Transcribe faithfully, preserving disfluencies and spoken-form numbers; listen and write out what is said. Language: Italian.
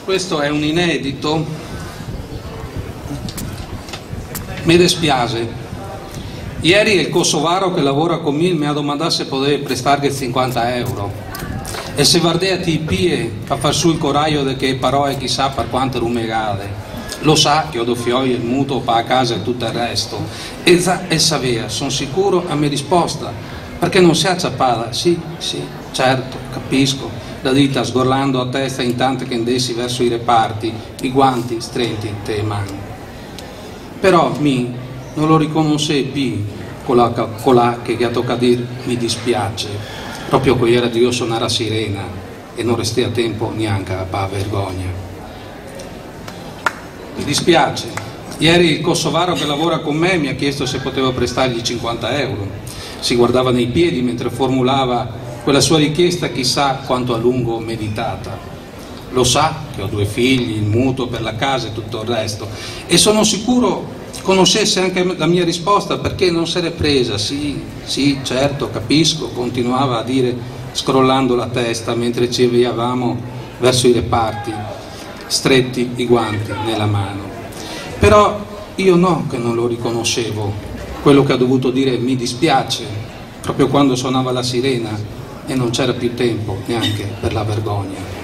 Questo è un inedito. Mi dispiace. Ieri il kosovaro che lavora con me mi ha domandato se poteva prestargli cinquanta euro. E se guardate i piedi a far su il coraggio di che parole chissà per quante rumegate. Lo sa che ho do fioi il mutuo pa a casa e tutto il resto. E, e sapeva, sono sicuro, a mia risposta. Perché non si è acciappata? Sì, sì, certo, capisco. La dita sgorlando a testa intanto che andessi verso i reparti, i guanti stretti te mani. Però mi non lo riconosce più colà, colà che ha toccato dire mi dispiace, proprio che era Dio suonare a sirena e non resti a tempo neanche a pa vergogna. Mi dispiace. Ieri il kosovaro che lavora con me mi ha chiesto se potevo prestargli cinquanta euro. Si guardava nei piedi mentre formulava quella sua richiesta chissà quanto a lungo meditata. Lo sa che ho due figli, il mutuo per la casa e tutto il resto. E sono sicuro conoscesse anche la mia risposta perché non se l'è presa. Sì, sì, certo, capisco, continuava a dire scrollando la testa mentre ci avviavamo verso i reparti, stretti i guanti nella mano. Però io no che non lo riconoscevo, quello che ha dovuto dire mi dispiace, proprio quando suonava la sirena e non c'era più tempo neanche per la vergogna.